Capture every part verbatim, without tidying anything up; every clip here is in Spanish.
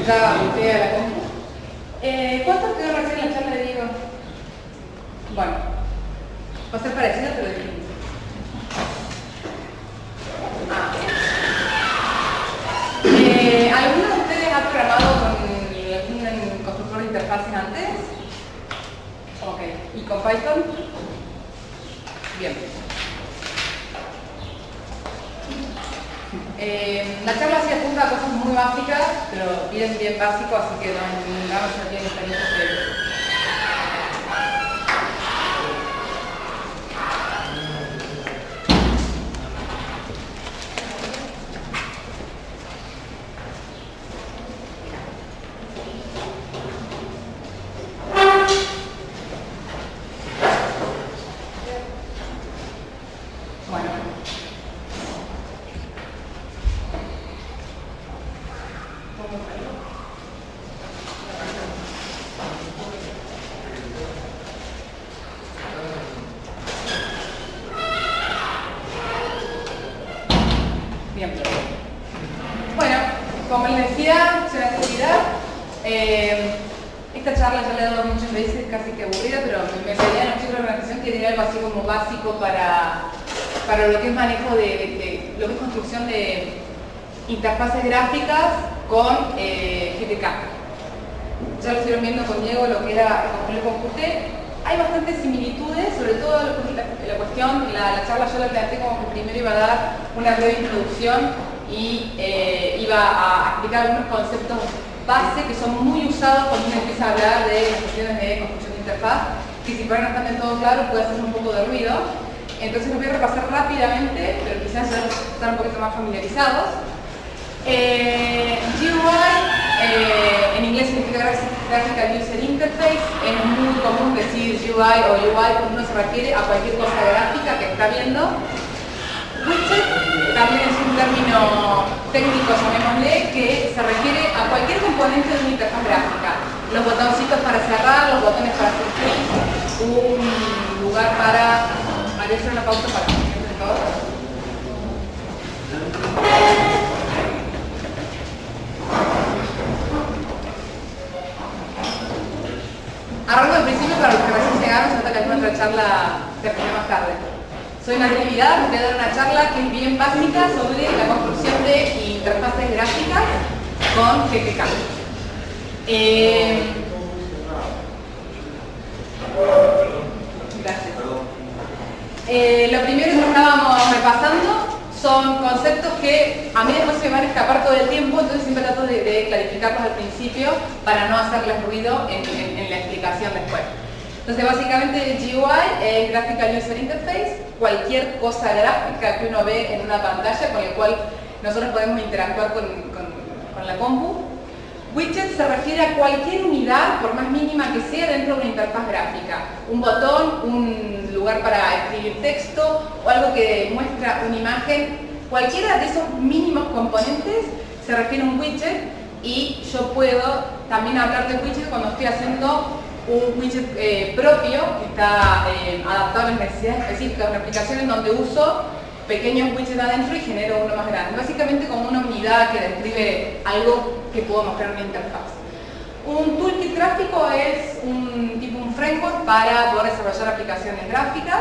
Ya volteé a la compu. Eh, ¿Cuánto quedó recién la charla de Diego? Bueno, va a ser parecido, pero distinto. Ah. Eh, ¿Alguno de ustedes ha programado con algún constructor de interfaces antes? Ok. ¿Y con Python? Bien. Eh, la charla sí apunta a cosas muy básicas, pero bien, bien básico, así que no, no se tiene experiencia previa. Bien. Bueno, como les decía, su necesidad. Eh, esta charla ya la he dado muchas veces, casi que aburrida, pero me pedían los chicos de la organización que diera algo así como básico para, para lo que es manejo de, de, de lo que es construcción de interfaces gráficas con eh, G T K. Ya lo estuvieron viendo con Diego lo que era el Qt. Hay bastantes similitudes, sobre todo la, la cuestión, la, la charla yo la planteé como que primero iba a dar una breve introducción y eh, iba a explicar algunos conceptos base que son muy usados cuando uno empieza a hablar de las cuestiones de construcción de interfaz, que si por ahí no están del todo claro puede hacer un poco de ruido. Entonces los voy a repasar rápidamente, pero quizás ya están un poquito más familiarizados. Eh, G U I, eh, en inglés significa Graphical User Interface. Es muy común decir G U I o U I cuando uno se refiere a cualquier cosa gráfica que está viendo. Widget también es un término técnico, llamémosle, que se refiere a cualquier componente de una interfaz gráfica. Los botoncitos para cerrar, los botones para hacer clic, un lugar para... Voy a hacer una pausa para que todo. Arranco del principio para los que recién llegaron, se nota que alguna otra charla termina más tarde. Soy Natalia Vidal, voy a dar una charla que es bien básica sobre la construcción de interfaces gráficas con G T K. Eh, gracias. Eh, lo primero que estábamos repasando son conceptos que a mí después se me van a escapar todo el tiempo, entonces siempre trato de, de clarificarlos al principio para no hacerles ruido en, en, en la explicación después. Entonces básicamente G U I es Graphical User Interface, cualquier cosa gráfica que uno ve en una pantalla con la cual nosotros podemos interactuar con, con, con la compu. Widget se refiere a cualquier unidad, por más mínima que sea, dentro de una interfaz gráfica. Un botón, un lugar para escribir texto o algo que muestra una imagen. Cualquiera de esos mínimos componentes se refiere a un widget y yo puedo también hablar de widget cuando estoy haciendo un widget eh, propio que está eh, adaptado a las necesidades específicas de una aplicación en donde uso pequeños widgets adentro y genero uno más grande. Básicamente como una unidad que describe algo que puedo mostrar en una interfaz. Un toolkit gráfico es un tipo un framework para poder desarrollar aplicaciones gráficas.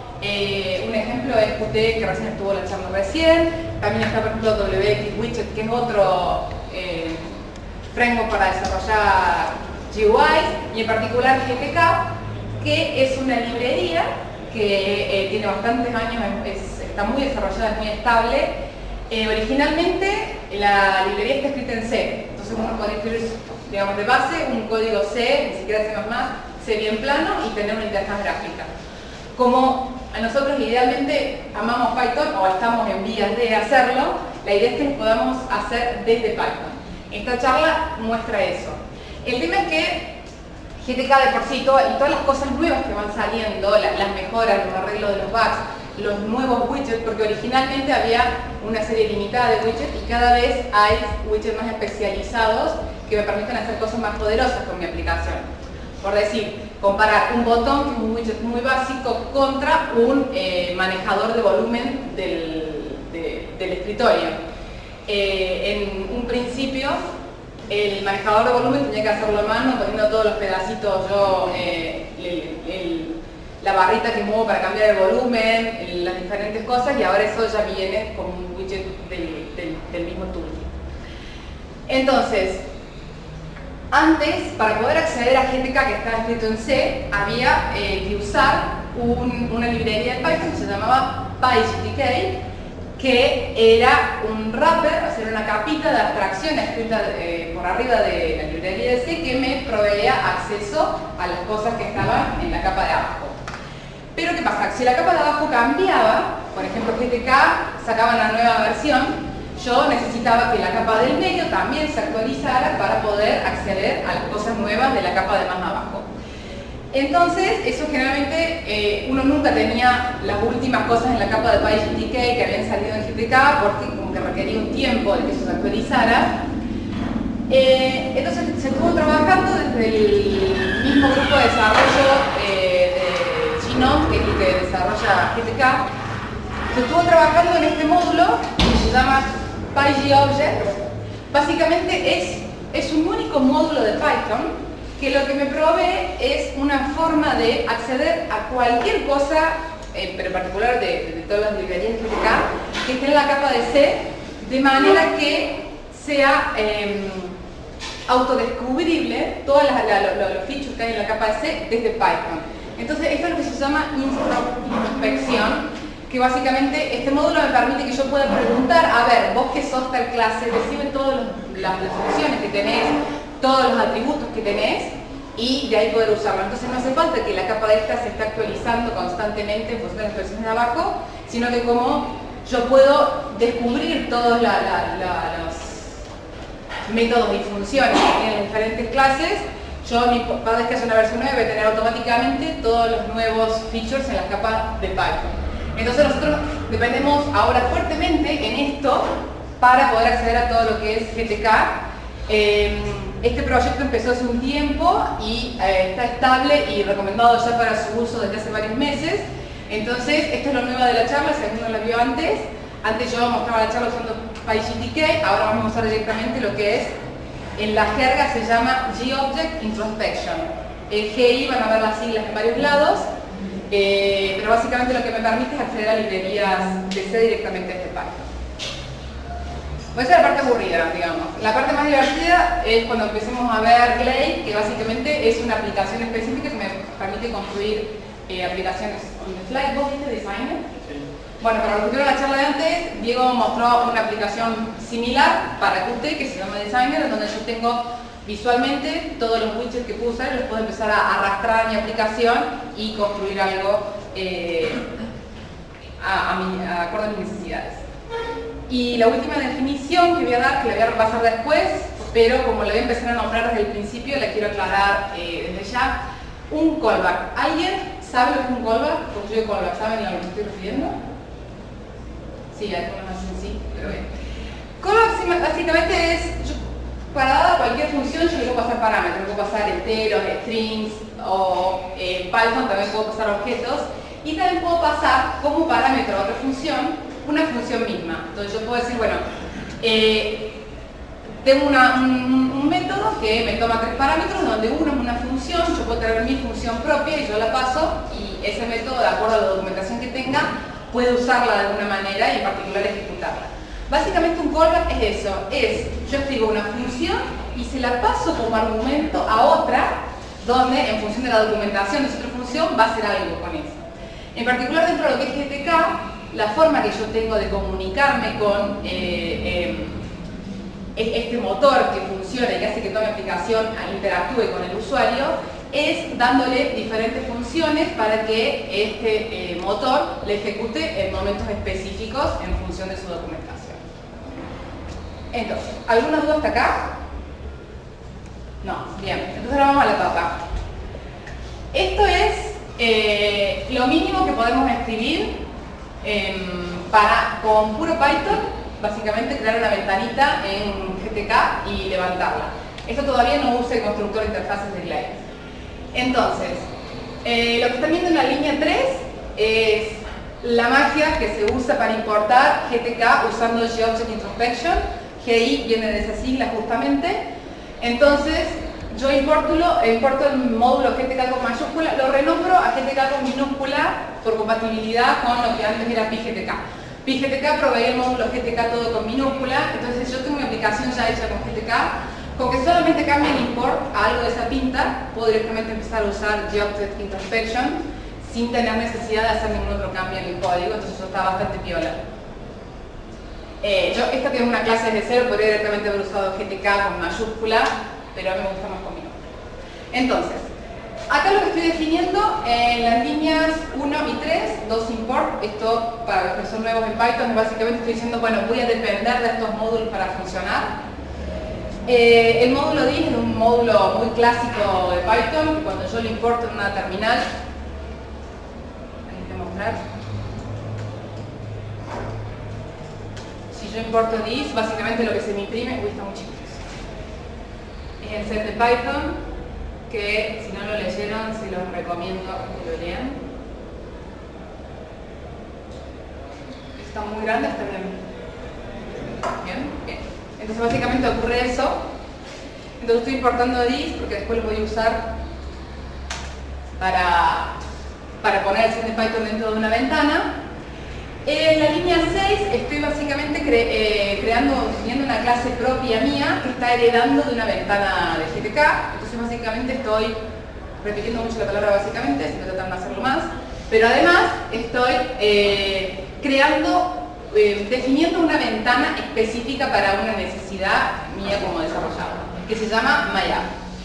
Eh, un ejemplo es Qt, que recién estuvo la charla recién. También está, por ejemplo, W X Widget, que es otro eh, framework para desarrollar G U I, y en particular G T K, que es una librería que eh, tiene bastantes años, es, está muy desarrollada, es muy estable. Eh, originalmente la librería está escrita en C, entonces uno puede escribir, digamos, de base un código C, ni siquiera C más más, C bien plano y tener una interfaz gráfica. Como a nosotros idealmente amamos Python o estamos en vías de hacerlo, la idea es que lo podamos hacer desde Python. Esta charla muestra eso. El tema es que G T K de por sí todo, y todas las cosas nuevas que van saliendo, la, las mejoras, los arreglos de los bugs, los nuevos widgets, porque originalmente había una serie limitada de widgets y cada vez hay widgets más especializados que me permiten hacer cosas más poderosas con mi aplicación. Por decir, comparar un botón, que es un widget muy básico, contra un eh, manejador de volumen del, de, del escritorio. Eh, en un principio el manejador de volumen tenía que hacerlo a mano, poniendo todos los pedacitos yo, eh, el, el, la barrita que muevo para cambiar el volumen, el, las diferentes cosas, y ahora eso ya viene como un widget del, del, del mismo toolkit. Entonces, antes, para poder acceder a G T K que estaba escrito en C, había eh, que usar un, una librería de Python que se llamaba PyGTK, que era un wrapper, o sea, una capita de abstracción escrita eh, por arriba de la librería de C que me proveía acceso a las cosas que estaban en la capa de abajo. Pero ¿qué pasa? Si la capa de abajo cambiaba, por ejemplo G T K sacaba una nueva versión, yo necesitaba que la capa del medio también se actualizara para poder acceder a las cosas nuevas de la capa de más abajo. Entonces, eso generalmente, eh, uno nunca tenía las últimas cosas en la capa de PyGTK que habían salido en G T K porque como que requería un tiempo de que eso se actualizara. Eh, entonces se estuvo trabajando desde el mismo grupo de desarrollo eh, de Gnome, que es el que desarrolla G T K. Se estuvo trabajando en este módulo que se llama PyGObject. Básicamente es, es un único módulo de Python que lo que me provee es una forma de acceder a cualquier cosa, eh, pero en particular de, de todas las librerías de G T K, que esté en la capa de C, de manera que sea eh, autodescubrible todos los features que hay en la capa de C desde Python. Entonces esto es lo que se llama introspección, que básicamente este módulo me permite que yo pueda preguntar, a ver, vos que sos tal clase, decime todas las, las funciones que tenés, todos los atributos que tenés, y de ahí poder usarlo. Entonces no hace falta que la capa de esta se esté actualizando constantemente en función de las versiones de abajo, sino que como yo puedo descubrir todos la, la, la, los métodos y funciones que tienen las diferentes clases, yo cada vez que haya una versión nueva voy a tener automáticamente todos los nuevos features en la capa de Python. Entonces nosotros dependemos ahora fuertemente en esto para poder acceder a todo lo que es G T K. Eh, este proyecto empezó hace un tiempo y eh, está estable y recomendado ya para su uso desde hace varios meses. Entonces, esto es lo nuevo de la charla, si alguno la vio antes. Antes yo mostraba la charla usando PyGTK, ahora vamos a mostrar directamente lo que es, en la jerga se llama GObject Introspection. El G I van a ver las siglas en varios lados, eh, pero básicamente lo que me permite es acceder a librerías de C directamente desde Python. Pues esa es la parte aburrida, digamos. La parte más divertida es cuando empecemos a ver Glade, que básicamente es una aplicación específica que me permite construir eh, aplicaciones on the fly. ¿Vos viste Designer? Sí. Bueno, para los que tuvieron la charla de antes, Diego mostró una aplicación similar para Qt que se llama Designer, en donde yo tengo visualmente todos los widgets que puedo usar y los puedo empezar a arrastrar a mi aplicación y construir algo eh, a, a, mi, a acuerdo a mis necesidades. Y la última definición que voy a dar, que la voy a repasar después, pero como la voy a empezar a nombrar desde el principio, la quiero aclarar eh, desde ya. Un callback. ¿Alguien sabe lo que es un callback? Porque yo de callback, ¿saben a lo que estoy refiriendo? Sí, algunos hacen sí, pero bien. Callback básicamente es, yo, para dar cualquier función yo le puedo pasar parámetros, le puedo pasar enteros, strings, o en eh, Python también puedo pasar objetos, y también puedo pasar como parámetro a otra función una función misma. Entonces yo puedo decir, bueno, eh, tengo una, un, un método que me toma tres parámetros, donde uno es una función, yo puedo tener mi función propia y yo la paso, y ese método, de acuerdo a la documentación que tenga, puede usarla de alguna manera y en particular ejecutarla. Básicamente un callback es eso, es yo escribo una función y se la paso como argumento a otra, donde en función de la documentación de esa otra función va a hacer algo con eso. En particular dentro de lo que es G T K, la forma que yo tengo de comunicarme con eh, eh, este motor que funciona y que hace que toda mi aplicación interactúe con el usuario es dándole diferentes funciones para que este eh, motor le ejecute en momentos específicos en función de su documentación. Entonces, ¿alguna duda hasta acá? No, bien, entonces ahora vamos a la etapa. Esto es eh, lo mínimo que podemos escribir Eh, para, con puro Python, básicamente crear una ventanita en G T K y levantarla. Esto todavía no usa el constructor de interfaces de Glade. Entonces, eh, lo que están viendo en la línea tres es la magia que se usa para importar G T K usando GObject Introspection. G I viene de esa sigla justamente. Entonces, yo importo, lo, importo el módulo G T K con mayúscula, lo renombro a G T K con minúscula por compatibilidad con lo que antes era PyGTK. PyGTK provee el módulo G T K todo con minúscula, entonces yo tengo una aplicación ya hecha con G T K, con que solamente cambie el import a algo de esa pinta, puedo directamente empezar a usar Geoobject Introspection sin tener necesidad de hacer ningún otro cambio en el código, entonces eso está bastante piola. Eh, yo, esta tiene una clase de cero, podría directamente haber usado G T K con mayúscula, pero a mí me gusta más con minúscula. Entonces, acá lo que estoy definiendo en las líneas uno y tres, dos import, esto para los que son nuevos en Python, básicamente estoy diciendo, bueno, voy a depender de estos módulos para funcionar. Eh, el módulo div es un módulo muy clásico de Python, que cuando yo lo importo en una terminal, ahí te voy a mostrar. Si yo importo div, básicamente lo que se me imprime, uy, está muy chiquito. Es el set de Python, que si no lo leyeron, se los recomiendo que lo lean. Está muy grande, está bien. Bien, bien. Entonces básicamente ocurre eso. Entonces estoy importando div porque después lo voy a usar para, para poner el set de Python dentro de una ventana. En la línea seis estoy básicamente cre eh, creando, definiendo una clase propia mía que está heredando de una ventana de G T K. Entonces básicamente estoy repitiendo mucho la palabra básicamente, estoy tratando de hacerlo más. Pero además estoy eh, creando, eh, definiendo una ventana específica para una necesidad mía como desarrollador, que se llama MyApp.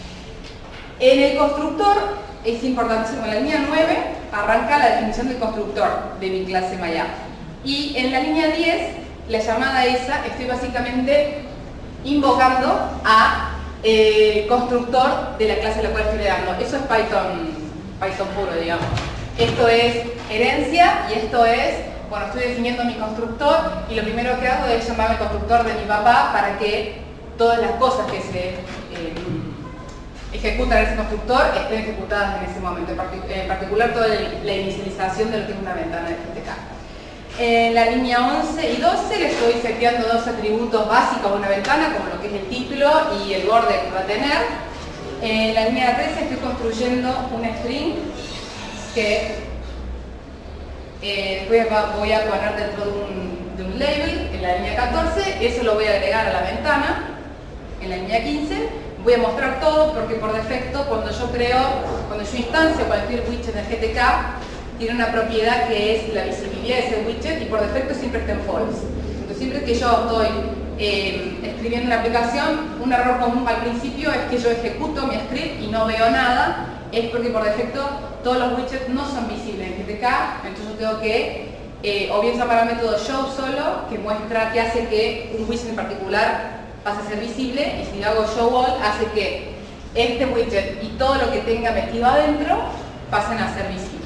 En el constructor es importantísimo, en la línea nueve arranca la definición del constructor de mi clase MyApp. Y en la línea diez, la llamada esa, estoy básicamente invocando a eh, el constructor de la clase a la cual estoy le dando. Eso es Python, Python puro, digamos. Esto es herencia y esto es, bueno, estoy definiendo mi constructor y lo primero que hago es llamar al constructor de mi papá para que todas las cosas que se eh, ejecutan en ese constructor estén ejecutadas en ese momento, en particular toda la inicialización de lo que es una ventana de G T K. En la línea once y doce le estoy seteando dos atributos básicos de una ventana, como lo que es el título y el borde que va a tener. En la línea trece estoy construyendo un string que eh, voy, a, voy a poner dentro de un, de un label. En la línea catorce, eso lo voy a agregar a la ventana. En la línea quince voy a mostrar todo porque por defecto cuando yo creo, cuando yo instancio cualquier widget en el G T K, tiene una propiedad que es la visibilidad de ese widget y por defecto siempre está en false. Entonces siempre que yo estoy eh, escribiendo una aplicación, un error común al principio es que yo ejecuto mi script y no veo nada, es porque por defecto todos los widgets no son visibles en G T K, entonces yo tengo que eh, o bien llamar al método show solo, que muestra que hace que un widget en particular pase a ser visible, y si hago show all hace que este widget y todo lo que tenga metido adentro pasen a ser visibles.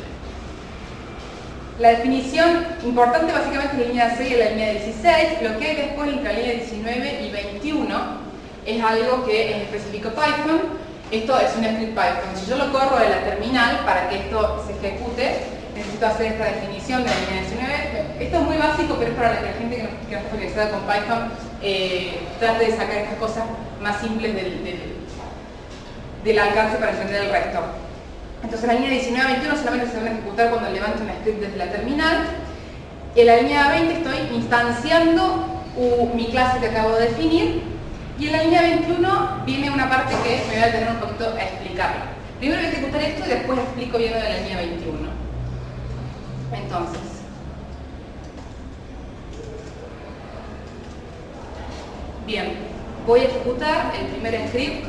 La definición importante básicamente es la línea seis y la línea dieciséis. Lo que hay después entre la línea diecinueve y veintiuno es algo que es específico Python. Esto es un script Python. Si yo lo corro de la terminal para que esto se ejecute, necesito hacer esta definición de la línea diecinueve. Esto es muy básico, pero es para que la gente que no, que no está familiarizada con Python eh, trate de sacar estas cosas más simples del, del, del alcance para entender el resto. Entonces la línea diecinueve a veintiuno solamente se van a ejecutar cuando levanto un script desde la terminal. En la línea veinte estoy instanciando uh, mi clase que acabo de definir. Y en la línea veintiuno viene una parte que me voy a tener un poquito a explicarlo. Primero voy a ejecutar esto y después explico bien lo de la línea veintiuno. Entonces, bien, voy a ejecutar el primer script,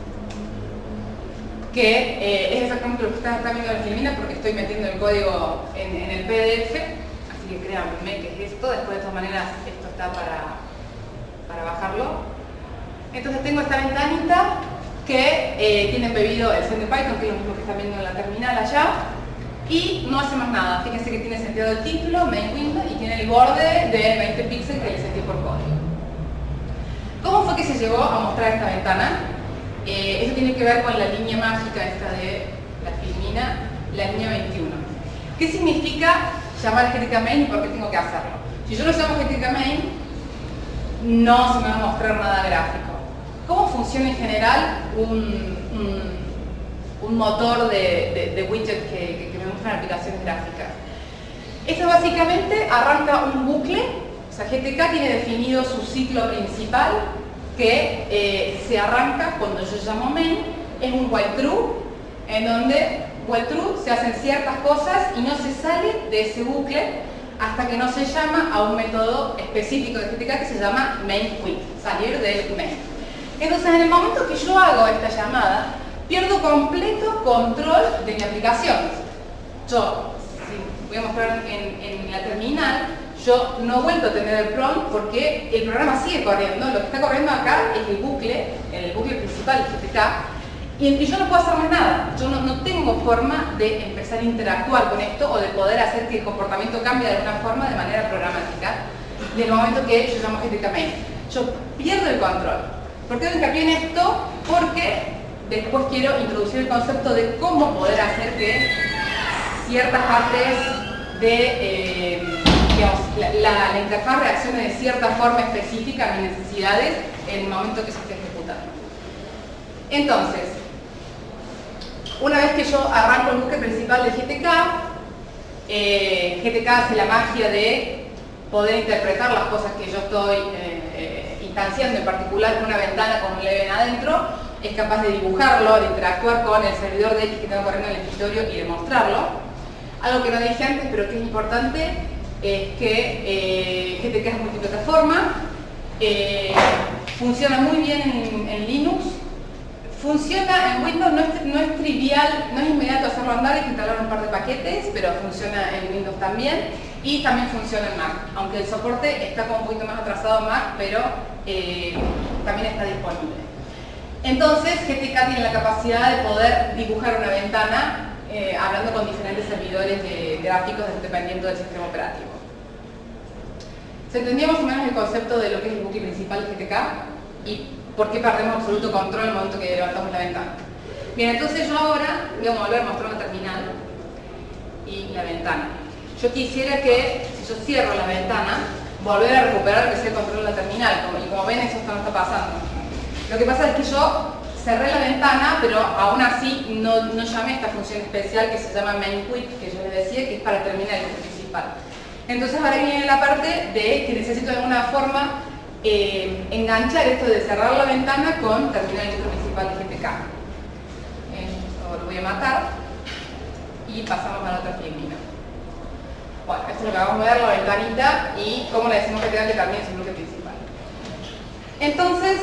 que eh, es exactamente lo que está viendo la Filomena porque estoy metiendo el código en, en el P D F, así que créanme que es esto. Después de todas maneras esto está para, para bajarlo. Entonces tengo esta ventanita que eh, tiene embebido el set de Python, que es lo mismo que están viendo en la terminal allá, y no hace más nada. Fíjense que tiene seteado el título, main window, y tiene el borde de veinte píxeles que le seteé por código. ¿Cómo fue que se llegó a mostrar esta ventana? Eh, eso tiene que ver con la línea mágica esta de la Filmina, la línea veintiuno. ¿Qué significa llamar G T K main y por qué tengo que hacerlo? Si yo lo llamo G T K main, no se me va a mostrar nada gráfico. ¿cómo funciona en general un, un, un motor de, de, de widget que, que, que me muestran aplicaciones gráficas? Esto básicamente arranca un bucle, o sea, G T K tiene definido su ciclo principal que eh, se arranca cuando yo llamo main, es un while true, en donde while true se hacen ciertas cosas y no se sale de ese bucle hasta que no se llama a un método específico de G T K que se llama main quit, salir del main. Entonces, en el momento que yo hago esta llamada, pierdo completo control de mi aplicación. Yo, si voy a mostrar en, en la terminal, yo no he vuelto a tener el prompt porque el programa sigue corriendo. Lo que está corriendo acá es el bucle, el bucle principal de G T K, y, y yo no puedo hacer más nada. Yo no, no tengo forma de empezar a interactuar con esto o de poder hacer que el comportamiento cambie de alguna forma de manera programática del momento que yo llamo G T K main. Yo pierdo el control. ¿Por qué doy hincapié en esto? Porque después quiero introducir el concepto de cómo poder hacer que ciertas partes de, eh, digamos, la, la, la interfaz reaccione de cierta forma específica a mis necesidades en el momento que se esté ejecutando. Entonces, una vez que yo arranco el bucle principal de G T K, eh, G T K hace la magia de poder interpretar las cosas que yo estoy eh, eh, instanciando, en particular una ventana con un leven adentro, es capaz de dibujarlo, de interactuar con el servidor de X que tengo corriendo en el escritorio y de mostrarlo. Algo que no dije antes, pero que es importante, es que eh, G T K es multiplataforma, eh, funciona muy bien en, en Linux, funciona en Windows, no es, no es trivial, no es inmediato hacerlo andar, hay que instalar un par de paquetes, pero funciona en Windows también, y también funciona en Mac, aunque el soporte está como un poquito más atrasado en Mac, pero eh, también está disponible. Entonces, G T K tiene la capacidad de poder dibujar una ventana eh, hablando con diferentes servidores de gráficos dependiendo del sistema operativo. ¿Se entendía más o menos el concepto de lo que es el bucle principal de G T K? Y ¿por qué perdemos absoluto control en el momento que levantamos la ventana? Bien, entonces yo ahora voy a volver a mostrar la terminal y la ventana. Yo quisiera que, si yo cierro la ventana, volver a recuperar que sea el control de la terminal. Y como ven, eso no está pasando. Lo que pasa es que yo cerré la ventana, pero aún así no, no llamé esta función especial que se llama main quit, que yo les decía, que es para terminar el bucle principal. Entonces ahora viene la parte de que necesito de alguna forma Eh, enganchar esto de cerrar la ventana con terminar el bucle principal de G T K. Eh, esto lo voy a matar y pasamos a la otra filmina. Bueno, esto es lo que vamos a ver, la ventanita y cómo le decimos que tenga que termine su bucle principal. Entonces,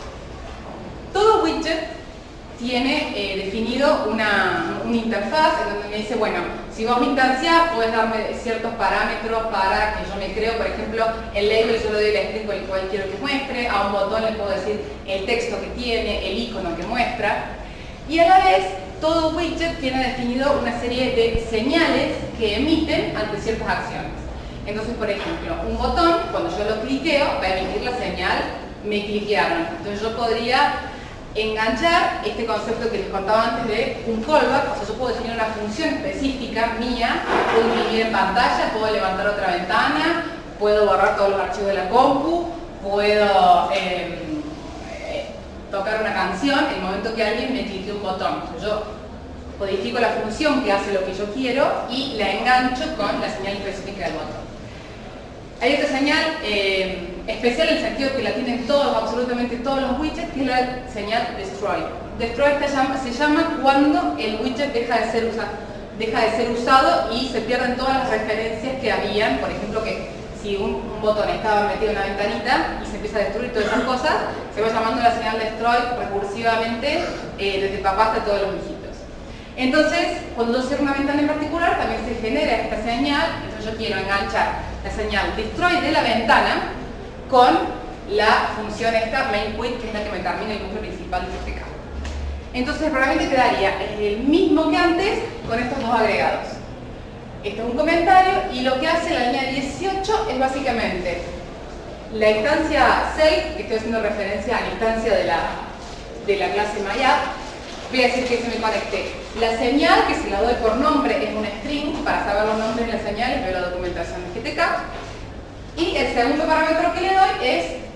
todo widget tiene eh, definido una, una interfaz en donde me dice, bueno, si vos me instanciás, puedes darme ciertos parámetros para que yo me creo, por ejemplo, el label yo le doy el string con el cual quiero que muestre, a un botón le puedo decir el texto que tiene, el icono que muestra, y a la vez todo widget tiene definido una serie de señales que emiten ante ciertas acciones. Entonces, por ejemplo, un botón, cuando yo lo cliqueo, va a emitir la señal me cliquearon. Entonces yo podría enganchar este concepto que les contaba antes de un callback, o sea, yo puedo definir una función específica mía, puedo imprimir en pantalla, puedo levantar otra ventana, puedo borrar todos los archivos de la compu, puedo eh, eh, tocar una canción en el momento que alguien me clique un botón. O sea, yo codifico la función que hace lo que yo quiero y la engancho con la señal específica del botón. Hay otra señal eh, especial en el sentido que la tienen todos, absolutamente todos los widgets, que es la señal destroy. Destroy esta llama, se llama cuando el widget deja de, ser usa, deja de ser usado y se pierden todas las referencias que habían, por ejemplo, que si un, un botón estaba metido en una ventanita y se empieza a destruir todas esas cosas, se va llamando la señal destroy recursivamente eh, desde papá hasta todos los dígitos. Entonces, cuando yo cierro una ventana en particular, también se genera esta señal, entonces yo quiero enganchar la señal destroy de la ventana con la función esta main quit, que es la que me termina el bucle principal de G T K. Entonces probablemente quedaría el mismo que antes con estos dos agregados. Esto es un comentario y lo que hace la línea dieciocho es básicamente la instancia self, que estoy haciendo referencia a la instancia de la, de la clase MyApp. Voy a decir que se me conecte. La señal, que se la doy por nombre, es un string, para saber los nombres de las señales, veo la documentación de G T K. Y el segundo parámetro que le doy es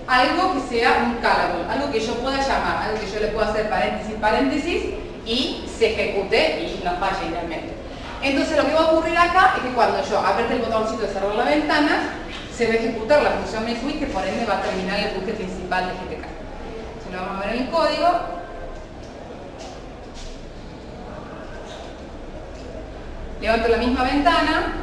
algo que sea un callable, algo que yo pueda llamar, algo que yo le pueda hacer paréntesis, paréntesis y se ejecute y no falle idealmente. Entonces lo que va a ocurrir acá es que cuando yo apriete el botoncito de cerrar la ventana, se va a ejecutar la función makeWidth, que por ende va a terminar el widget principal de G T K. Se lo vamos a ver en el código. Levanto la misma ventana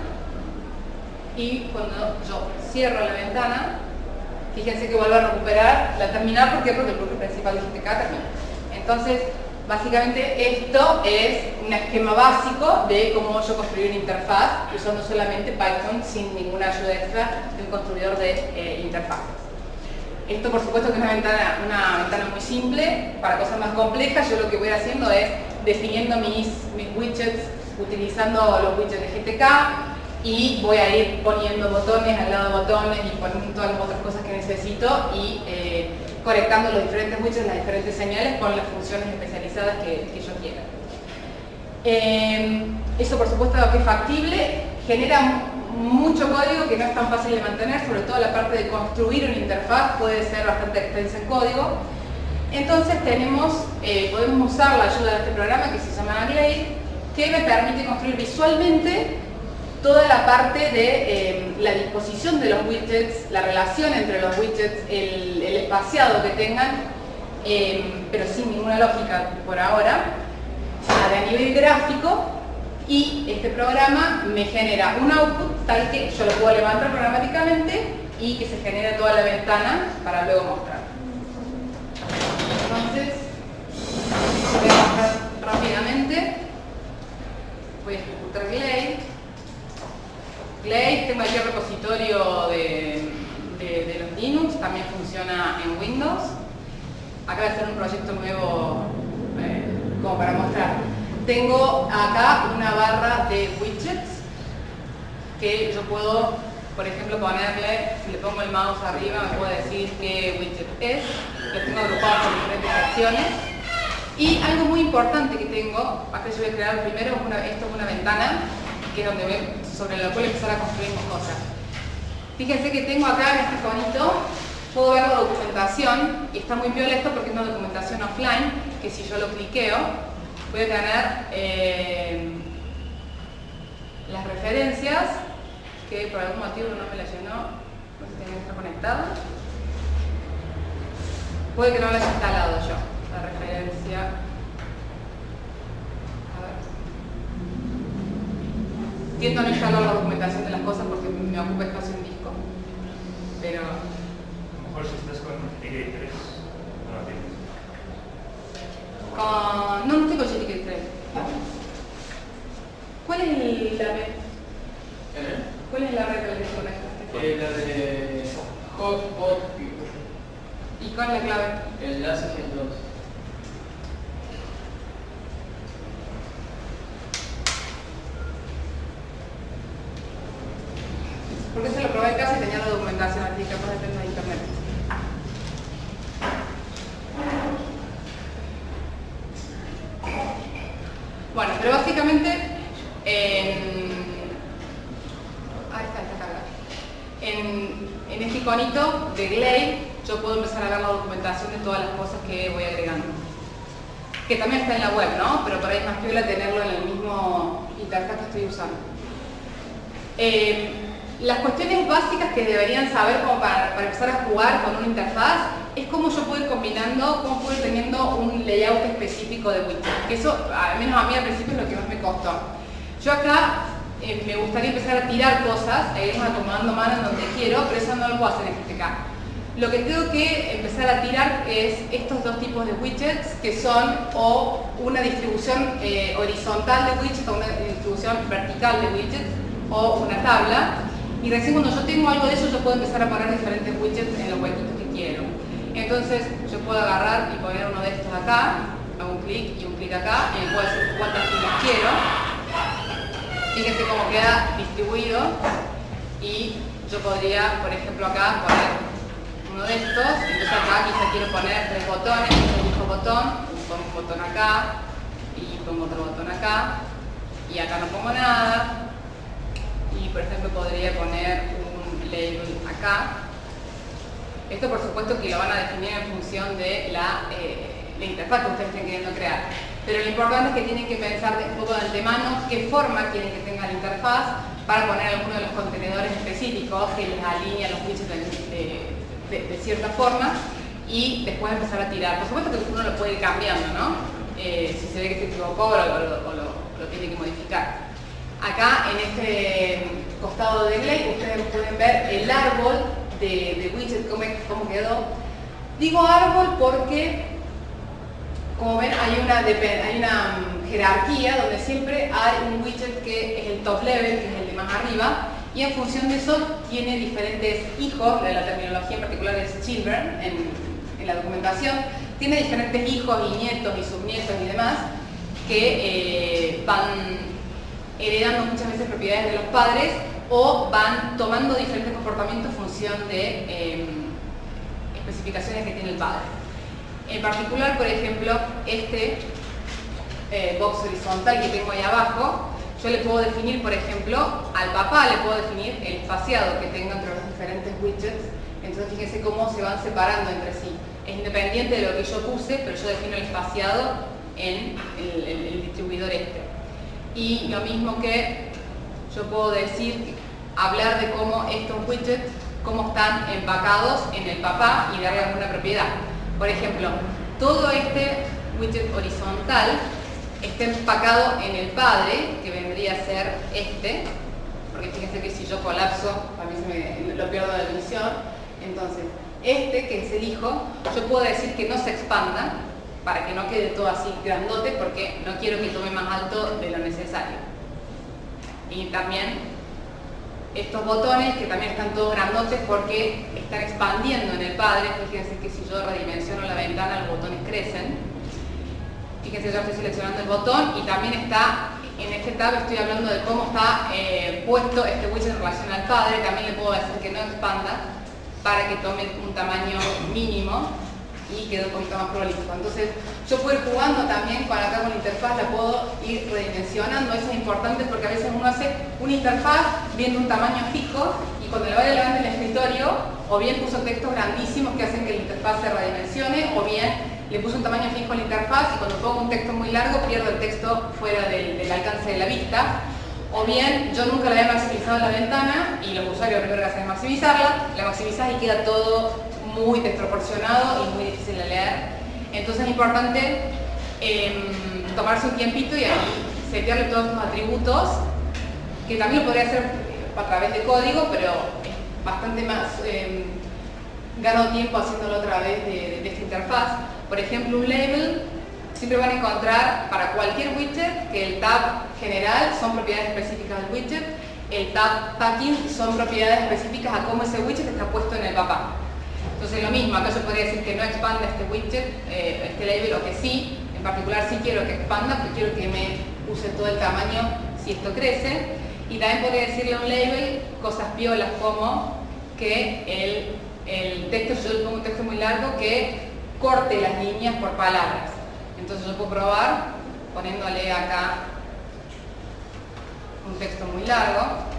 y cuando yo cierro la ventana, fíjense que vuelvo a recuperar la terminal. ¿Por qué? Porque el widget principal de G T K termina. Entonces, básicamente esto es un esquema básico de cómo yo construir una interfaz usando solamente Python sin ninguna ayuda extra de un construidor de eh, interfaces. Esto por supuesto que es una ventana, una ventana muy simple. Para cosas más complejas yo lo que voy haciendo es definiendo mis, mis widgets utilizando los widgets de G T K y voy a ir poniendo botones al lado de botones y poniendo todas las otras cosas que necesito y eh, conectando los diferentes widgets, las diferentes señales con las funciones especializadas que, que yo quiera. Eh, eso por supuesto que es factible, genera mucho código que no es tan fácil de mantener, sobre todo la parte de construir una interfaz puede ser bastante extensa en código. Entonces tenemos, eh, podemos usar la ayuda de este programa que se llama Glade, que me permite construir visualmente toda la parte de eh, la disposición de los widgets, la relación entre los widgets, el, el espaciado que tengan, eh, pero sin ninguna lógica por ahora, a nivel gráfico, y este programa me genera un output tal que yo lo puedo levantar programáticamente y que se genere toda la ventana para luego mostrar. Entonces, voy a mostrar rápidamente. Voy a ejecutar Glade. Glade, tengo aquí el repositorio de, de, de los Linux, también funciona en Windows. Acá voy a hacer un proyecto nuevo eh, como para mostrar. Tengo acá una barra de widgets que yo puedo, por ejemplo, ponerle, si le pongo el mouse arriba me puede decir qué widget es. Los tengo agrupados por diferentes secciones. Y algo muy importante que tengo, acá yo voy a crear primero, una, esto es una ventana, que es donde voy, sobre la cual empezar a construir mis cosas. Fíjense que tengo acá en este iconito, puedo ver la documentación, y está muy piola esto porque es una documentación offline, que si yo lo cliqueo, voy a tener eh, las referencias, que por algún motivo no me la llenó, no sé si tiene que estar conectado. Puede que no la haya instalado yo. La referencia. A ver. Tiendo a no instalar la documentación de las cosas porque me ocupa espacio en disco. Pero. A lo mejor si estás con G T K tres, no la tienes. Con... No, no estoy con G T K tres. ¿Cuál es la red? ¿Eh? ¿Cuál es la red a la que se conecta? Eh, la de Hotspot. ¿Y cuál es la clave? Enlace ciento dos. Porque se lo probé en casa y tenía la documentación aquí, capaz de tener en internet. Bueno, pero básicamente en, ahí está, está cargado. En, en este iconito de Glade yo puedo empezar a ver la documentación de todas las cosas que voy agregando. Que también está en la web, ¿no? Pero por ahí es más piola tenerlo en el mismo interfaz que estoy usando. Eh, las cuestiones básicas que deberían saber como para, para empezar a jugar con una interfaz es cómo yo puedo ir combinando, cómo puedo ir teniendo un layout específico de widget. Que eso, al menos a mí al principio es lo que más me costó. Yo acá eh, me gustaría empezar a tirar cosas, e irnos acomodando mano en donde quiero, pero eso no lo puedo hacer en G T K. Lo que tengo que empezar a tirar es estos dos tipos de widgets que son o una distribución eh, horizontal de widgets o una distribución vertical de widgets o una tabla. Y recién cuando yo tengo algo de eso yo puedo empezar a poner diferentes widgets en los huequitos que quiero. Entonces yo puedo agarrar y poner uno de estos acá, hago un clic y un clic acá, en el cual decir cuántas filas quiero. Fíjense cómo queda distribuido y yo podría, por ejemplo, acá poner uno de estos, entonces acá quizá quiero poner tres botones, elijo botón, pongo un botón acá y pongo otro botón acá y acá no pongo nada y por ejemplo podría poner un label acá Esto por supuesto que lo van a definir en función de la, eh, la interfaz que ustedes estén queriendo crear. Pero lo importante es que tienen que pensar un poco de antemano qué forma quieren que tenga la interfaz para poner alguno de los contenedores específicos que les alinean los widgets de, de, de, de cierta forma y después empezar a tirar. Por supuesto que uno lo puede ir cambiando, ¿no? Eh, si se ve que se equivocó o lo, o lo, o lo, lo tiene que modificar. Acá en este costado de Glade ustedes pueden ver el árbol de, de widget, cómo, cómo quedó. Digo árbol porque, como ven, hay una, hay una jerarquía donde siempre hay un widget que es el top level, que es el de más arriba, y en función de eso tiene diferentes hijos, la terminología en particular es children en, en la documentación, tiene diferentes hijos y nietos y subnietos y demás que eh, van heredando muchas veces propiedades de los padres o van tomando diferentes comportamientos en función de eh, especificaciones que tiene el padre. En particular, por ejemplo, este eh, box horizontal que tengo ahí abajo, yo le puedo definir, por ejemplo, al papá le puedo definir el espaciado que tenga entre los diferentes widgets. Entonces fíjense cómo se van separando entre sí. Es independiente de lo que yo puse, pero yo defino el espaciado en el, el, el distribuidor este. Y lo mismo que yo puedo decir, hablar de cómo estos widgets, cómo están empacados en el papá y darle alguna propiedad. Por ejemplo, todo este widget horizontal está empacado en el padre, que vendría a ser este, porque fíjense que si yo colapso, a mí se me, lo pierdo de la visión. Entonces, este, que es el hijo, yo puedo decir que no se expanda, para que no quede todo así grandote, porque no quiero que tome más alto de lo necesario. Y también estos botones, que también están todos grandotes porque están expandiendo en el padre. Fíjense que si yo redimensiono la ventana, los botones crecen. Fíjense, yo estoy seleccionando el botón y también está, en este tab estoy hablando de cómo está eh, puesto este widget en relación al padre. También le puedo decir que no expanda para que tome un tamaño mínimo y quede un poquito más prolijo. Entonces yo puedo ir jugando también con acá con la interfaz, la puedo ir redimensionando. Eso es importante porque a veces uno hace una interfaz viendo un tamaño fijo y cuando le va levantando el escritorio, o bien puso textos grandísimos que hacen que la interfaz se redimensione, o bien le puso un tamaño fijo a la interfaz y cuando pongo un texto muy largo pierdo el texto fuera del, del alcance de la vista. O bien yo nunca la había maximizado la ventana y los usuarios primero que hacen es maximizarla, la maximizas y queda todo muy desproporcionado y muy difícil de leer. Entonces es importante eh, tomarse un tiempito y ahí setearle todos estos atributos, que también lo podría hacer a través de código, pero es bastante más, eh, gano tiempo haciéndolo a través de, de, de esta interfaz. Por ejemplo, un label, siempre van a encontrar para cualquier widget que el tab general son propiedades específicas del widget, el tab packing son propiedades específicas a cómo ese widget está puesto en el papá. Entonces lo mismo, acá yo podría decir que no expanda este widget, eh, este label, o que sí, en particular sí quiero que expanda, porque quiero que me use todo el tamaño si esto crece. Y también podría decirle a un label cosas piolas como que el, el texto, yo le pongo un texto muy largo, que corte las líneas por palabras. Entonces yo puedo probar poniéndole acá un texto muy largo.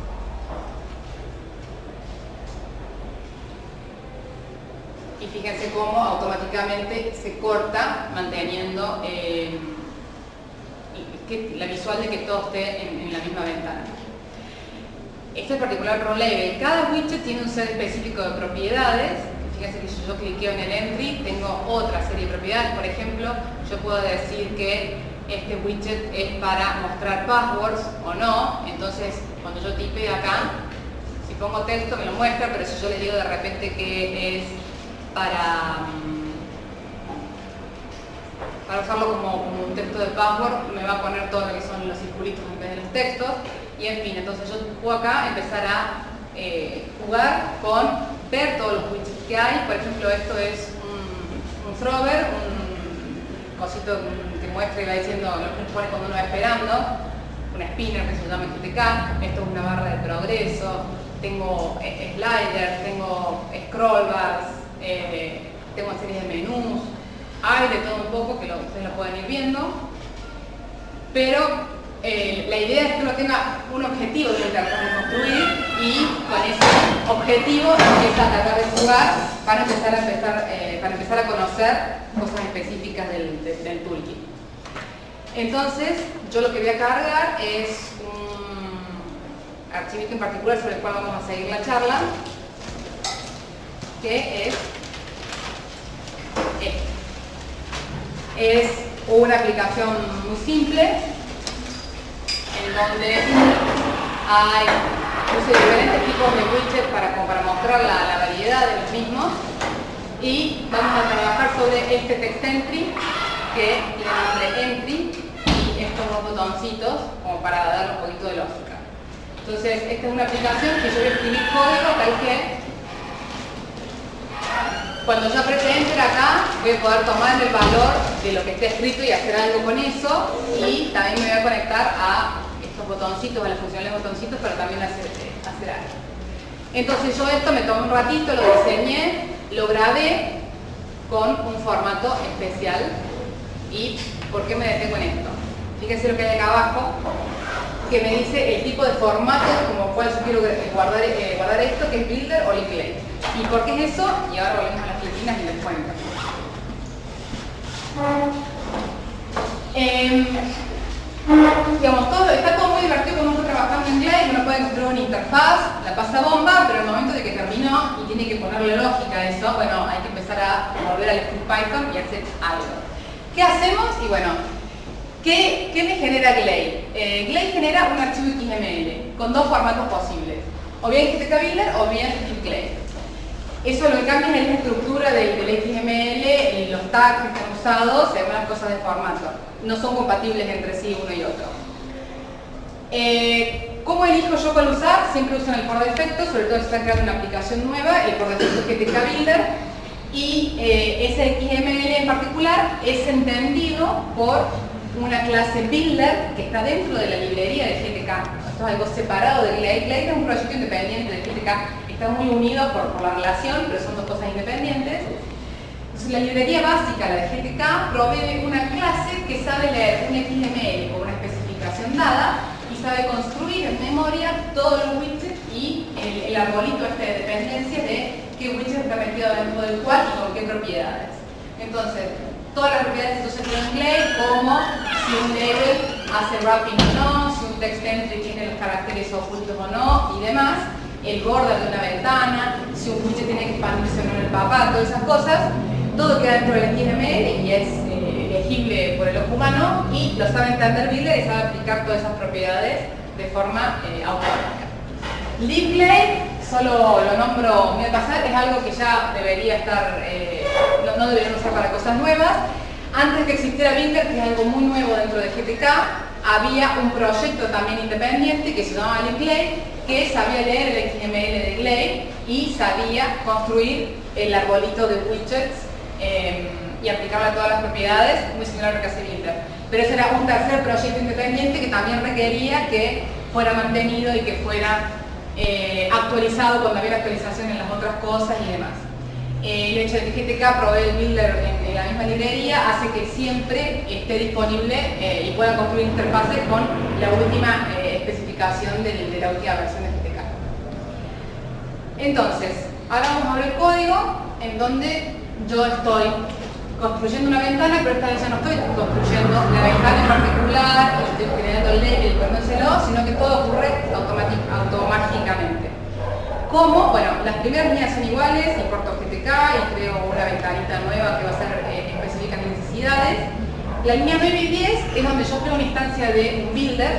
Y fíjense cómo automáticamente se corta manteniendo eh, que, la visual de que todo esté en, en la misma ventana. Esto es particular para un label. Cada widget tiene un set específico de propiedades. Fíjense que si yo cliqueo en el entry, tengo otra serie de propiedades. Por ejemplo, yo puedo decir que este widget es para mostrar passwords o no. Entonces, cuando yo tipee acá, si pongo texto me lo muestra, pero si yo le digo de repente que es para, para usarlo como, como un texto de password, me va a poner todo lo que son los circulitos en vez de los textos. Y en fin, entonces yo puedo acá empezar a eh, jugar con ver todos los widgets que hay. Por ejemplo, esto es un, un thrower, un cosito que muestra y va diciendo lo que pone cuando uno va esperando, un spinner que se llama Q T K, esto es una barra de progreso, tengo eh, sliders, tengo scroll bars, eh, tengo una serie de menús, hay de todo un poco que lo, ustedes lo pueden ir viendo, pero Eh, la idea es que uno tenga un objetivo de tratar de construir y con eso objetivo empieza a tratar de jugar para empezar a, empezar, eh, para empezar a conocer cosas específicas del, del, del toolkit. Entonces, yo lo que voy a cargar es un archivito en particular sobre el cual vamos a seguir la charla, que es este. Es una aplicación muy simple en donde hay uso de diferentes tipos de widgets para, como para mostrar la, la variedad de los mismos, y vamos a trabajar sobre este text entry que tiene el nombre entry y estos dos botoncitos como para darle un poquito de lógica. Entonces esta es una aplicación que yo voy a escribir código tal que cuando yo apriete enter acá voy a poder tomar el valor de lo que esté escrito y hacer algo con eso, y también me voy a conectar a estos botoncitos, a las funcionales botoncitos, para también hacer, hacer algo. Entonces yo esto me tomé un ratito, lo diseñé, lo grabé con un formato especial. ¿Y por qué me detengo en esto? Fíjense lo que hay acá abajo, que me dice el tipo de formato como cuál yo quiero guardar, eh, guardar esto, que es builder o linklate. ¿Y por qué es eso? Y ahora volvemos a las Filipinas y les cuento. Eh, digamos, todo, está todo muy divertido cuando uno está trabajando en Glade. Uno puede construir una interfaz, la pasa bomba, pero en el momento de que terminó y tiene que ponerle lógica a eso, bueno, hay que empezar a volver al script Python y hacer algo. ¿Qué hacemos? Y bueno, ¿qué, qué me genera Glade? Eh, Glade genera un archivo X M L con dos formatos posibles, o bien G T K Builder o bien Glade. Eso lo que cambia es la estructura del, del X M L, los tags que están usados y algunas cosas de formato. No son compatibles entre sí uno y otro. Eh, ¿Cómo elijo yo cuál usar? Siempre usan el por defecto, sobre todo si están creando una aplicación nueva, el por defecto es G T K Builder, y eh, ese X M L en particular es entendido por una clase Builder que está dentro de la librería de G T K. Esto es algo separado de Glade. Glade es un proyecto independiente de G T K. Están muy unidos por, por la relación, pero son dos cosas independientes. Entonces, la librería básica, la de G T K, provee una clase que sabe leer un X M L con una especificación dada y sabe construir en memoria todos los widgets y el, el arbolito este de dependencias de qué widget está metido dentro del cual y con qué propiedades. Entonces, todas las propiedades se usan en Glade, como si un label hace wrapping o no, si un text entry tiene los caracteres ocultos o no y demás. El border de una ventana, si un widget tiene que expandirse o no en el papá, todas esas cosas, todo queda dentro del X M L y es eh, legible por el ojo humano, y lo sabe entender Builder y sabe aplicar todas esas propiedades de forma eh, automática. Glade, solo lo nombro muy al pasar, es algo que ya debería estar, eh, no, no deberían usar para cosas nuevas. Antes que existiera Builder, que es algo muy nuevo dentro de G T K, había un proyecto también independiente que se llamaba Glade, que sabía leer el X M L de Glade y sabía construir el arbolito de widgets eh, y aplicarle a todas las propiedades, muy similar a lo que hace Builder. Pero ese era un tercer proyecto independiente que también requería que fuera mantenido y que fuera eh, actualizado cuando había actualización en las otras cosas y demás. Eh, el hecho de que G T K provee el Builder en, en la misma librería hace que siempre esté disponible eh, y puedan construir interfaces con la última eh, especificación de, de la última versión de G T K. Entonces, ahora vamos a ver el código en donde yo estoy construyendo una ventana, pero esta vez ya no estoy construyendo la ventana en particular, estoy generando el label, perdónselo, sino que todo ocurre automáticamente. ¿Cómo? Bueno, las primeras líneas son iguales, importo G T K y creo una ventanita nueva que va a ser eh, específica en necesidades. La línea nueve y diez es donde yo creo una instancia de un builder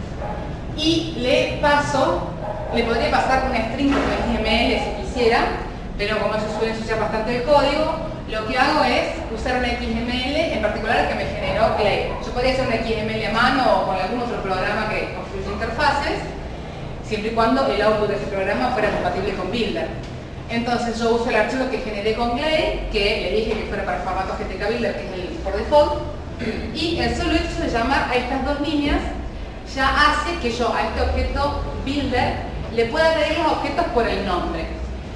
y le paso, le podría pasar una string con X M L si quisiera, pero como eso suele ensuciar bastante el código, lo que hago es usar una X M L en particular que me generó Glade. Yo podría hacer una X M L a mano o con algún otro programa que construye interfaces, siempre y cuando el output de ese programa fuera compatible con Builder. Entonces yo uso el archivo que generé con Glade, que le dije que fuera para el formato G T K Builder, que es el por default, y el solo hecho de llamar a estas dos líneas ya hace que yo a este objeto Builder le pueda pedir los objetos por el nombre.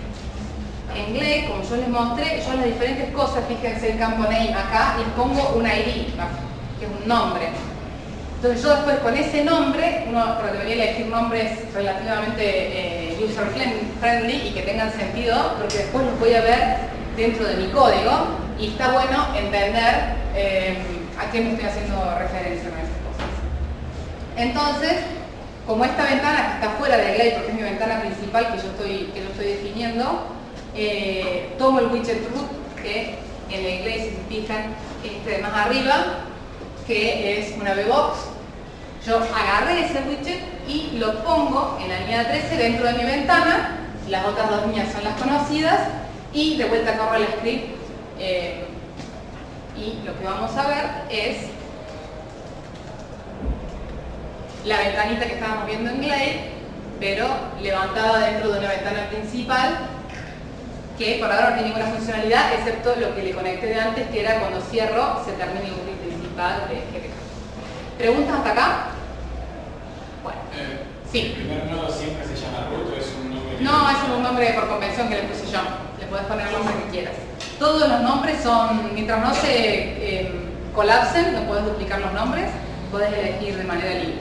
En Glade, como yo les mostré, yo las diferentes cosas, fíjense el campo name acá, les pongo un I D, que es un nombre. Entonces yo después con ese nombre, uno debería elegir nombres relativamente eh, user friendly y que tengan sentido, porque después los voy a ver dentro de mi código y está bueno entender eh, a qué me estoy haciendo referencia con esas cosas. Entonces, como esta ventana que está fuera de Glade, porque es mi ventana principal que yo estoy, que yo estoy definiendo, eh, tomo el widget root, que en el Glade, si se fijan, este de más arriba, que es una V-Box. Yo agarré ese widget y lo pongo en la línea trece dentro de mi ventana. Las otras dos líneas son las conocidas y de vuelta corro el script eh, y lo que vamos a ver es la ventanita que estábamos viendo en Glade, pero levantada dentro de una ventana principal que por ahora no tiene ninguna funcionalidad excepto lo que le conecté de antes, que era cuando cierro se termina el widget principal de G P K. ¿Preguntas hasta acá? Bueno, Eh, sí. ¿El primer nodo siempre se llama root o es un nombre? No, es un nombre por convención que le puse yo. Le puedes poner el nombre que quieras. Todos los nombres son, mientras no se eh, colapsen, no puedes duplicar los nombres, puedes elegir de manera libre.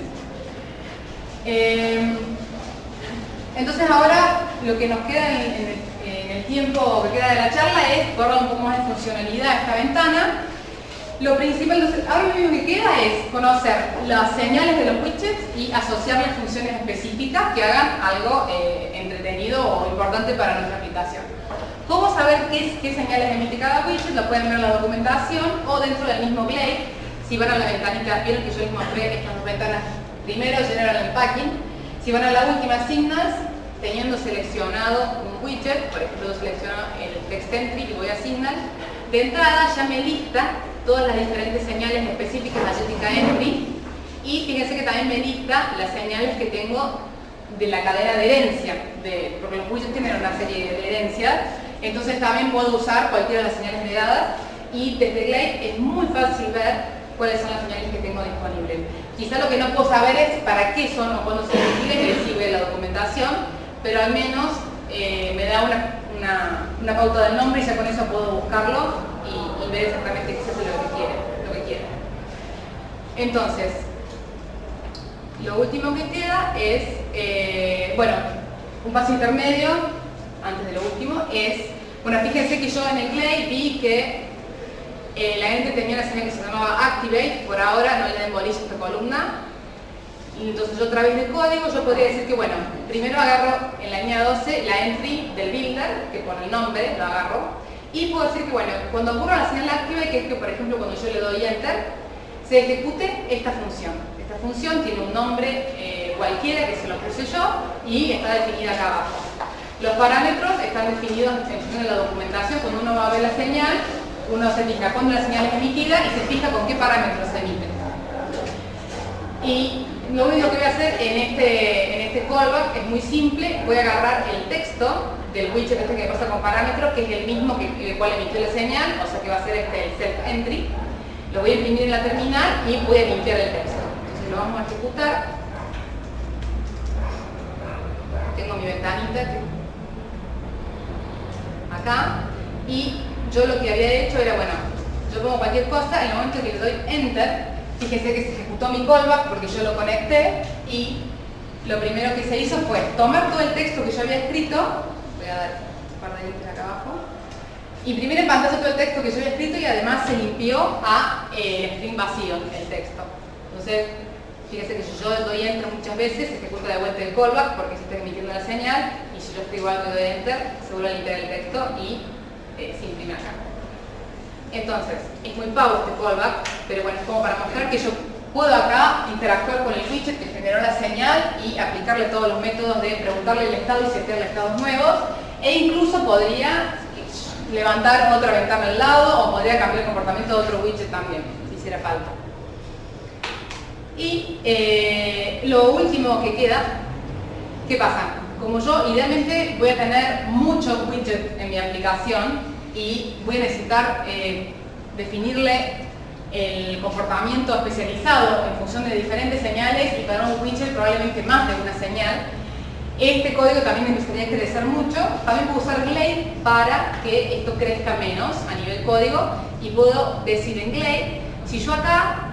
Eh, entonces ahora lo que nos queda en, en, el, en el tiempo que queda de la charla es borrar un poco más de funcionalidad a esta ventana. Lo principal, entonces, ahora lo único que queda es conocer las señales de los widgets y asociarles funciones específicas que hagan algo eh, entretenido o importante para nuestra aplicación. ¿Cómo saber qué, qué señales emite cada widget? Lo pueden ver en la documentación o dentro del mismo Glade. Si van a la ventanita, vieron que yo les mostré estas dos ventanas. Primero General Unpacking. Si van a la última Signals, teniendo seleccionado un widget, por ejemplo yo selecciono el text entry y voy a Signals, de entrada ya me lista todas las diferentes señales específicas de Agility Entry y fíjense que también me lista las señales que tengo de la cadena de herencia, de, porque los widgets tienen una serie de herencias, entonces también puedo usar cualquiera de las señales heredadas y desde Glade es muy fácil ver cuáles son las señales que tengo disponibles. Quizá lo que no puedo saber es para qué son o cuándo se requiere, que sigue la documentación, pero al menos eh, me da una, una, una pauta del nombre y ya con eso puedo buscarlo y, y ver exactamente qué es lo que quiere, lo que quiere. Entonces, lo último que queda es, eh, bueno, un paso intermedio, antes de lo último, es, bueno, fíjense que yo en el Glade vi que eh, la gente tenía una señal que se llamaba Activate, por ahora no le den bolilla a esta columna, y entonces yo a través del código yo podría decir que, bueno, primero agarro en la línea doce la entry del builder, que por el nombre lo agarro, y puedo decir que, bueno, cuando ocurra la señal Activate, que es que, por ejemplo, cuando yo le doy Enter, se ejecute esta función. Esta función tiene un nombre eh, cualquiera que se lo puse yo y está definida acá abajo. Los parámetros están definidos en función de la documentación. Cuando uno va a ver la señal, uno se fija cuándo la señal es emitida y se fija con qué parámetros se emite. Y lo único que voy a hacer en este, en este callback es muy simple. Voy a agarrar el texto del widget este que pasa con parámetros, que es el mismo que el cual emitió la señal, o sea que va a ser este, el self entry. Lo voy a imprimir en la terminal y voy a limpiar el texto. Entonces lo vamos a ejecutar. Tengo mi ventanita acá y yo lo que había hecho era, bueno, yo pongo cualquier cosa, en el momento que le doy Enter, fíjense que se ejecutó mi callback porque yo lo conecté y lo primero que se hizo fue tomar todo el texto que yo había escrito, voy a dar un par de líneas acá abajo, imprimir en pantalla todo el texto que yo había escrito y además se limpió a eh, el string vacío, el texto. Entonces, fíjense que si yo doy Enter muchas veces, se ejecuta de vuelta el callback porque se está emitiendo la señal, y si yo escribo algo y doy Enter, se vuelve a limpiar el texto y eh, se imprime acá. Entonces, es muy pavo este callback, pero bueno, es como para mostrar que yo puedo acá interactuar con el widget que generó la señal y aplicarle todos los métodos de preguntarle el estado y setearle estados nuevos, e incluso podría levantar otra ventana al lado o podría cambiar el comportamiento de otro widget también, si hiciera falta. Y eh, lo último que queda, ¿qué pasa? Como yo idealmente voy a tener muchos widgets en mi aplicación y voy a necesitar eh, definirle el comportamiento especializado en función de diferentes señales y para un widget probablemente más de una señal, este código también me empezaría a crecer mucho. También puedo usar Glade para que esto crezca menos a nivel código y puedo decir en Glade, si yo acá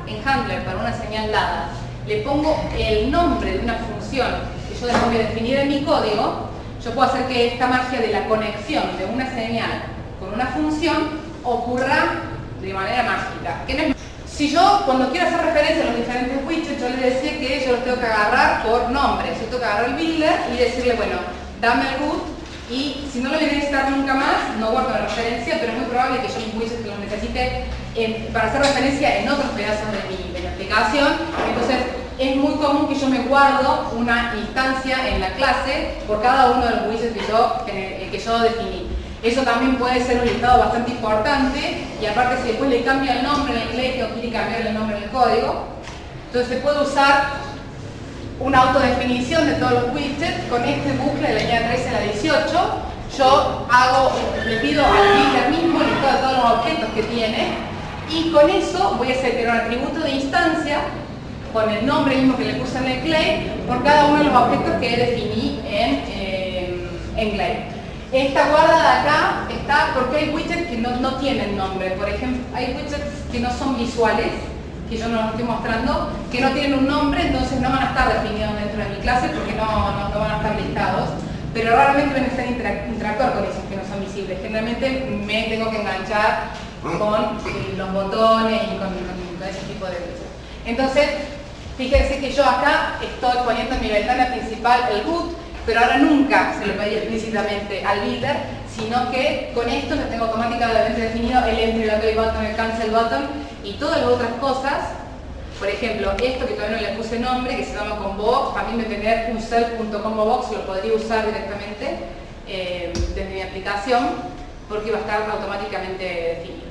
en handler para una señal dada le pongo el nombre de una función que yo tengo que definir en mi código, yo puedo hacer que esta magia de la conexión de una señal con una función ocurra de manera mágica. ¿Qué no es? Si yo, cuando quiero hacer referencia a los diferentes widgets, yo le decía que yo los tengo que agarrar por nombre. Yo tengo que agarrar el builder y decirle, bueno, dame el root, y si no lo voy a necesitar nunca más, no guardo la referencia, pero es muy probable que yo mis widgets los necesite en, para hacer referencia en otros pedazos de mi, de mi aplicación. Entonces, es muy común que yo me guardo una instancia en la clase por cada uno de los widgets que yo, que yo definí. Eso también puede ser un listado bastante importante, y aparte si después le cambia el nombre en el clay, tengo que ir y cambiar el nombre en el código. Entonces se puede usar una autodefinición de todos los widgets. Con este bucle de la línea trece a la dieciocho, yo hago, le pido al builder mismo el listado de todos los objetos que tiene, y con eso voy a hacer un atributo de instancia con el nombre mismo que le puse en el clay por cada uno de los objetos que definí en, eh, en clay. Esta guarda de acá está porque hay widgets que no, no tienen nombre. Por ejemplo, hay widgets que no son visuales, que yo no los estoy mostrando, que no tienen un nombre, entonces no van a estar definidos dentro de mi clase porque no, no, no van a estar listados. Pero raramente van a estar interac interactuar con esos que no son visibles. Generalmente me tengo que enganchar con eh, los botones y con, con, con ese tipo de widgets. Entonces, fíjense que yo acá estoy poniendo en mi ventana principal el root, pero ahora nunca se lo pedí explícitamente al builder, sino que con esto ya tengo automáticamente definido el entry, el OK button, el cancel button y todas las otras cosas. Por ejemplo, esto que todavía no le puse nombre, que se llama combobox, también de tener un self.combobox lo podría usar directamente eh, desde mi aplicación, porque va a estar automáticamente definido.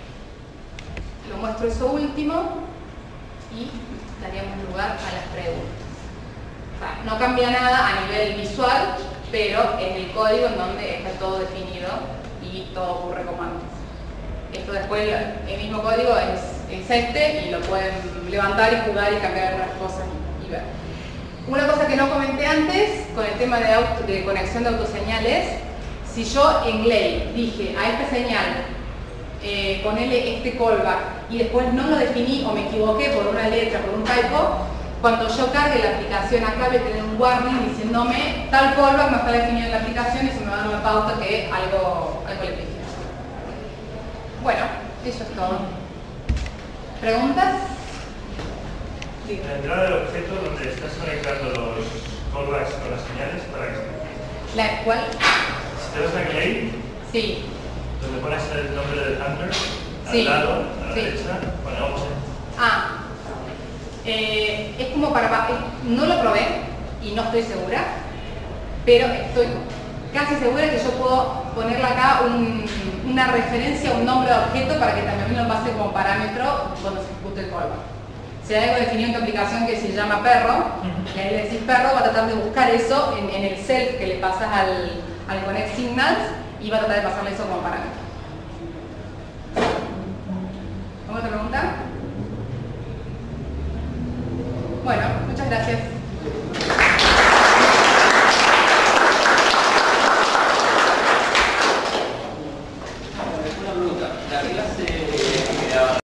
Lo muestro eso último y daríamos lugar a las preguntas. No cambia nada a nivel visual, pero es el código en donde está todo definido y todo ocurre como antes. Esto después, el mismo código es, es este, y lo pueden levantar y jugar y cambiar algunas cosas y, y ver. Una cosa que no comenté antes, con el tema de, auto, de conexión de autoseñales, si yo en glay dije a esta señal, eh, ponele este callback, y después no lo definí o me equivoqué por una letra, por un typo, cuando yo cargue la aplicación acá voy a tener un warning diciéndome tal callback no está definido en la aplicación, y se me va a dar una pauta que algo, algo le pifié. Bueno, eso es todo. ¿Preguntas? Sí. La entrada del objeto donde estás conectando los callbacks con las señales, ¿para qué está? ¿La cuál? Si te vas a Clay, Sí. donde pones el nombre del handler, Sí. al lado, a la Sí. derecha, pone option. Ah. Eh, es como para... No lo probé y no estoy segura, pero estoy casi segura que yo puedo ponerle acá un, una referencia, un nombre de objeto para que también me lo pase como parámetro cuando se ejecute el callback. Si hay algo definido en tu aplicación que se llama perro, y ahí le decís perro, va a tratar de buscar eso en, en el self que le pasas al, al connect signals, y va a tratar de pasarle eso como parámetro. ¿Alguna otra pregunta? Bueno, muchas gracias.